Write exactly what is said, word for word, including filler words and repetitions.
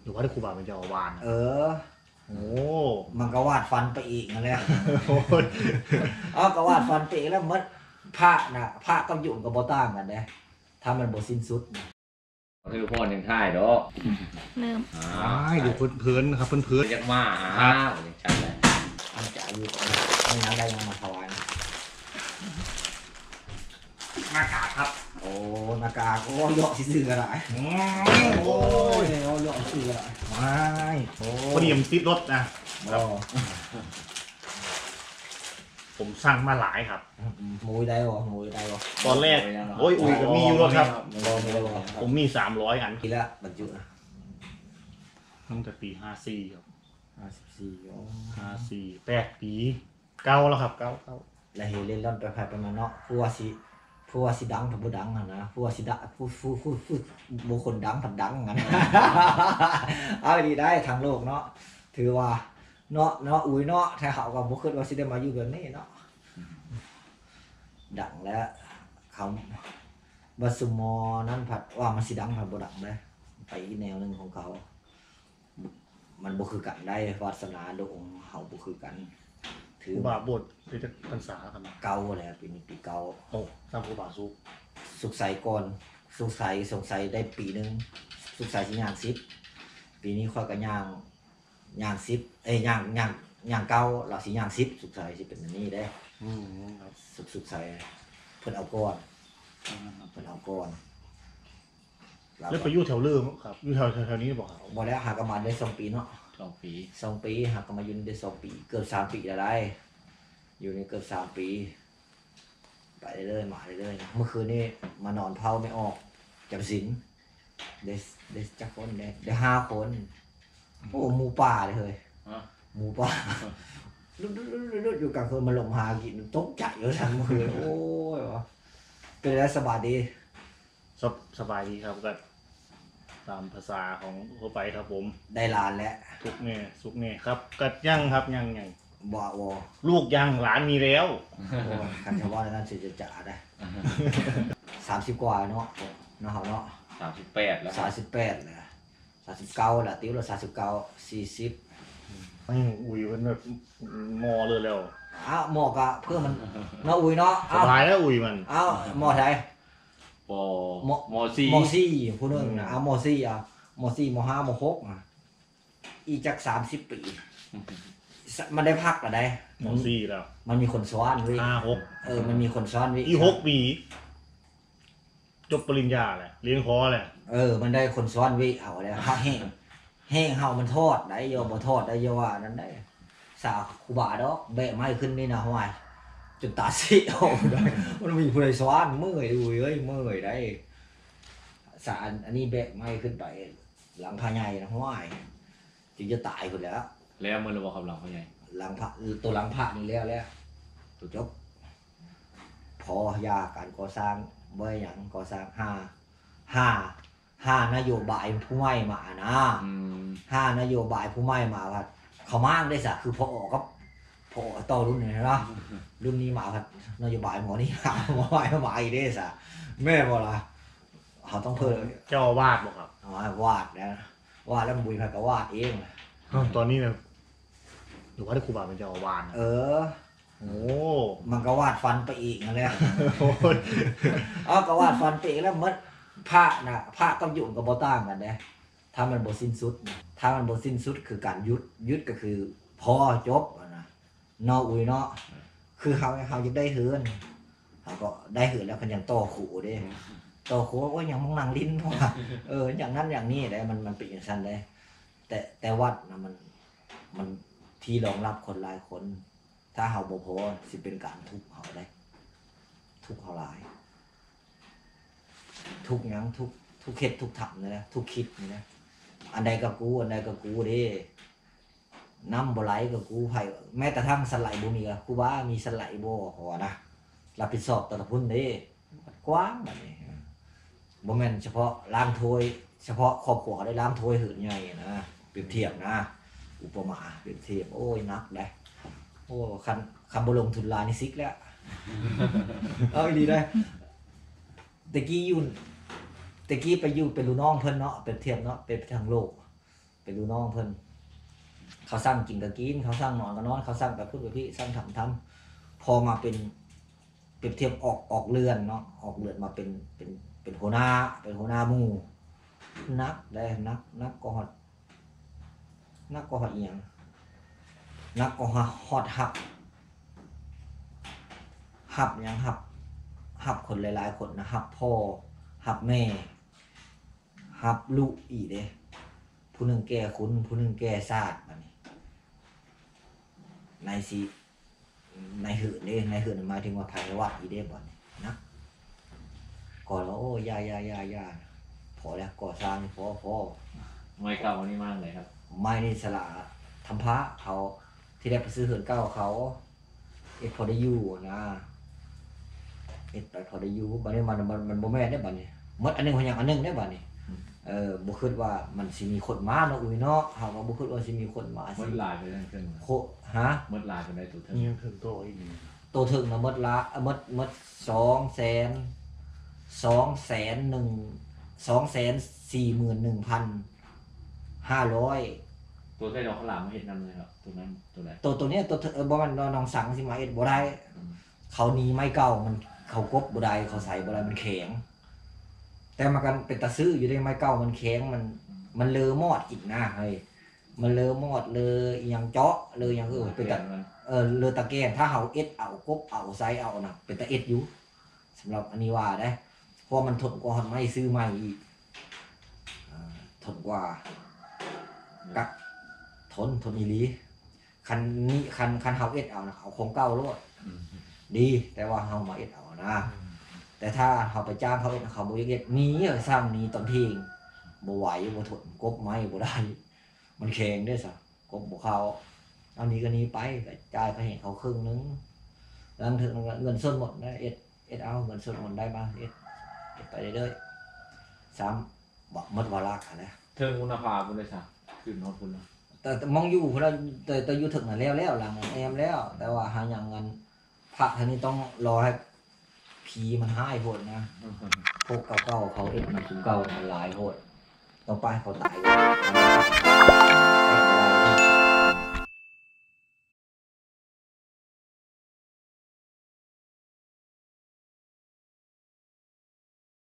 อยู่ว่าได้ครูบาเป็นเจ้าอาวาสเออโอ้มันก็วาดฟันไปอีกนั่นแหละอ๋อก็วาดฟันไปอีกแล้วมันพระน่ะพระก็อยู่กับบ่ต่างกันเด้ถ้ามันบ่สิ้นสุดคือพ่อหนึ่งท่ายดอกเริ่มใช่ดูพื้นๆครับพื้นๆยักมาอ้าวอย่างชันเลยมันจะอายุไม่นานได้ยังมาถวายหน้ากากครับโอ้หน้ากากโอ้ยอดซื่อๆอะไรโอ้ยยอดซื่ออะไรไม่โอ้พอดีมันติดรถนะผมสั่งมาหลายครับมวยได้บ่มวยได้บ่ตอนแรกโอ้ยอุ้ยก็มีอยู่แล้วครับผมมีสามร้อยอันทีละบรรจุตั้งแต่ปีห้าสี่ครับห้าสิบสี่ห้าสี่แปดปีเก้าแล้วครับเก้าเก้าแล้วเฮเล่นร่อนไปไปประมาณเนาะผู้ว่าสิผู้ว่าสิดังผัดบุดังนะผู้ว่าสิดะผู้ผู้ผู้ผู้บุคคลดังผัดดังงั้นเอาดีได้ทางโลกเนาะถือว่าเนาะเนาะอุ้ยเนาะถ้าเขาก็บุคคลว่าสิได้มาอยู่แบบนี้เนาะดังแล้วเขาบัสมอนั้นผัดว่ามันสิดังผัดบุดังเลยไปแนวหนึ่งของเขามันบุคือกันได้วาสนาโดองเขาบุคือกันถือบาบทที่จะพรรษาครับเก่าแหละปีนี้ปีเก่าโอ้ตามครูบาสุกสุกใสก่อนสุกใสสงสัยได้ปีนึงสุกใสสิย่างสิบปีนี้ค่อยกันย่างย่างสิบเอ้ยย่างย่างย่างเก่าเราสิย่างสิบสุกใสสิเป็นแบบนี้ได้อืมครับสุกสุกใสเพิ่นเอาก้อนเพิ่นเอาก้อนแล้วไปอยู่แถวเริ่มครับอยู่แถวแถวนี้บอกครับบ่แล้วหากมาได้สองปีเนาะสองปีสองปีหากมาอยู่ได้สองปีเกือบสามปีแล้วได้อยู่ในเกือบสามปีไปเรื่อยๆมาเรื่อยๆนะเมื่อคืนนี้มานอนเผาไม่ออกจำศีลเดสเดสจักคนเดได้ห้าคนโอ้หมูป่าเลยเฮ้ยหมูป่าลุดๆๆอยู่กลางคืนมาลงหากินตกใจเยอะทั้งเมื่อคืนโอ้ยวะเป็นแล้วสบายดีสบสบายดีครับก็ตามภาษาของทั่วไปครับผมได้ลานแล้วทุกเน่สุกเน่ครับกัดยั่งครับยั่งยั่งบ่าวลูกยังหลานมีแล้วคันชาวบ้านนั่นสิจะจ่าได้สามสิบกว่าเนาะเนาะเนาะสามสิบแปดแล้วสามสิบแปดเลยสามสิบเก้าแหละติ้วเราสามสิบเก้าสี่สิบอุ้ยมันแบบมอเลยแล้วอ้าวหมอกอะเพื่อมันเนาะอุ้ยเนาะสบายแล้วอุ้ยมันอ้าวหมอไทยปอมอซี่มอซี่ผู้นึงนะเอามอซี่อ่ะมอซี่มอห้ามอหกอ่ะอีกจากสามสิบปีมันได้พักอะไรมอซี่แล้วมันมีคนซ้อนวิห้าหกเออมันมีคนซ้อนวิอีหกปีจบปริญญาแหละเลี้ยงคอแหละเออมันได้คนซ้อนวิเอาอะไรฮะแห้งแห้งเฮามันทอดได้โยบ่ทอดได้โยว่านั้นได้สาคูบาดอกแบะไม้ขึ้นนี่นะห้อยจนตาสีโอ้ได้มันมีผู้ใดซ้อนเมื่อยดูเอ้ยเมื่อยได้สารอันนี้แบะไม้ขึ้นไปหลังพาใหญ่นะห้อยจึงจะตายคนแล้วแล้วมันระบบคำหลังพาใหญ่หลังพระตัวหลังพระนี่แล้วแล้วตัวจบพอยาการก่อสร้างเมื่ออย่างก่อสร้างห้าห้าห้านโยบายผู้ไม่มานะห้านโยบายผู้ไม่มาว่าเขามากได้สักคือพอออกก็พอต่อรุ่นนี้นะรุ่นนี้มาครับนโยบายหมอนี่หาหมอไม่มาอีกได้สักแม่บอกละเขาต้องเพิ่มเจ้าวาดบอกครับอ๋อวาดนะวาดแล้วบุญพักก็วาดเองตอนนี้เนี่ยหรือว่าได้ครูบาเป็นเจ้าอาวาสเออโอ้มันก็วาดฟันไปอีกนั่นแหละอ๋อก็วาดฟันไปอีกแล้วมันพระนะพระก็อยู่กับบ่ต่างกันนะถ้ามันบ่สิ้นสุดถ้ามันบ่สิ้นสุดคือการยุดยุดก็คือพอจบนะเนาะอุ้ยเนาะคือเขาเขาจะได้เฮือนเขาก็ได้เฮือนแล้วพันยังต่อขู่เด้ต่อขู่ว่าอย่างมึงนั่งลิ้นว่าเอออย่างนั้นอย่างนี้ได้มันมันเป็นอย่างนั้นได้แต่แต่วัดนะมันมันที่รองรับคนหลายคนถ้าเขาบ่พอสิเป็นการทุกข์เขาได้ทุกข์เขาหลายทุกอย่างทุกทุกเข็ดทุกถังเลยนะทุกคิดนี่นะอันใดกับกูอันใดกับกูเด้น้ำบ่ไหลกับกูไผ่แม้แต่ทั้งสไลด์บ่มีกับกูบ้ามีสไลด์บ่หัวนะรับผิดชอบแต่ละพุ่นเด้กว้างแบบนี้บ่แม่นเฉพาะล้างถ้วยเฉพาะครอบครัวได้ล้างถ้วยหืนใหญ่นะเปรียบเทียบนะอุปมาเปรียบเทียบโอ้ยนักได้โอ้คันคำบ่ลงทุนลายนี่ซิกแล้วเอาดีได้ตะกี้อยู่ตะกี้ไปอยู่เป็นลูกน้องเพิ่นเนาะเป็นเทียบเนาะเป็นทางโลกเป็นลูกน้องเพิ่นเขาสั่งกินก็กินเขาสั่งนอนก็นอนเขาสั่งไปพูดไปพี่สั่งทำทำพอมาเป็นเปรียบเทียบออกออกเรือนเนาะออกเรือนมาเป็นเป็นเป็นหัวหน้าเป็นหัวหน้าหมู่นักได้นักนักก็ฮอดนักก็ฮอดอีหยังนักก็ฮอดหับหับหยังหับหับคนหลายๆคนนะหับพ่อหับแม่หับลูกอีกเด้ผู้หนึ่งแก่คุณผู้หนึ่งแก่ศาสตร์บัดนี้ในสิในหื่นเด้ในหื่นหมายถึงว่าไผวัดอีเด้บัดนี้นะก่อนแล้วโอ้ยายายายาพอแล้วก่อสร้างนี่พอพอไม่เก่าวันนี้มากเลยครับไม่นี่สละทำพระเขาที่ได้ไปซื้อเหือนเก้าเขาเอ็ดพอได้อยู่นะเอ็ดไปพอได้อยู่บัดนี้มันมันมันบ่แม่นได้บัดนี้หมดอันหนึงพอย่างอันหนึงได้บัดนี้เออบ่คิดว่ามันสิมีคนมาเนาะอุ้ยเนาะเฮาก็บ่คิดว่าสิมีคนมาเมื่สิอลายไปได้ขึ้นโคฮะเมื่อลายไปได้ตัวเท่านี่ยังถึงโตอีกนี่โตถึงนะหมดละหมดหมดสองแสนสองแสนหนึ่ง สองแสนสี่หมื่นหนึ่งพันห้าร้อยตัวได้ดอกข้าวหลามมาเห็นนั่นเลยครับตัวนั้นตัวไหนตัวตัวเนี้ยตัวเออบ่มันน้องสังสิมาเอ็ดบ่ได้ เขาหนีไม้เก่ามันเขากบบ่ได้เขาใส่บ่ได้มันแข็งแต่มากันเป็นตะซื้ออยู่ได้ไม้เก่ามันแข็งมันมันเลอมอดอีกนะเฮ้ยมันเลอมอดเลออีหยังเจาะเลอหยังเออเป็นตะเออเลอตะแกรงถ้าเฮาเอ็ดเอากบเอาใส่เอาน่ะเป็นตะเอ็ดอยู่สำหรับอันนี้ว่าได้เพราะมันทนกว่าหอนไม้ซื้อใหม่อีกอ่าทนกว่ากักทนทนอีหลีคันนี้คันคันเฮาเอ็ดเอานะเอาของเก่าโลดดีแต่ว่าเฮามาเอ็ดเอานะแต่ถ้าเฮาไปจ้างเขาเอ็ดเขาบ่เอ็ดหนีเออสร้างหนีตอนเที่ยงบ่ไหวบ่ทนกบไม้บ่ได้มันแข็งเด้อซะกบบ่เข้าเอานี้ก็หนี้ไปก็จ่ายเขาให้เขาครึ่งนึงแล้วถึงเงินส่วนหมดนะเอ็ดเอ็ดเอาเงินส่วนหมดได้มาเอ็ดเอ็ดไปเรื่อยๆซ้ำบอกหมดวาระกันแล้วเทิงคุณภาพคุณเลยสักขึ้นโน้ตคุณนะแต่แต่มองอยู่พุ่นแล้วแต่แต่อยู่ถึงน่ะแล้วแล้วหลังแอมแล้ว แต่ว่าหาหยังเงินพระท่านนี้ต้องรอให้ผีมันหายโพดนะพวกเก่าๆเขาเอ็ดมันถึงเก่ามันหลายโพดต้องไปให้เขาตายก่อน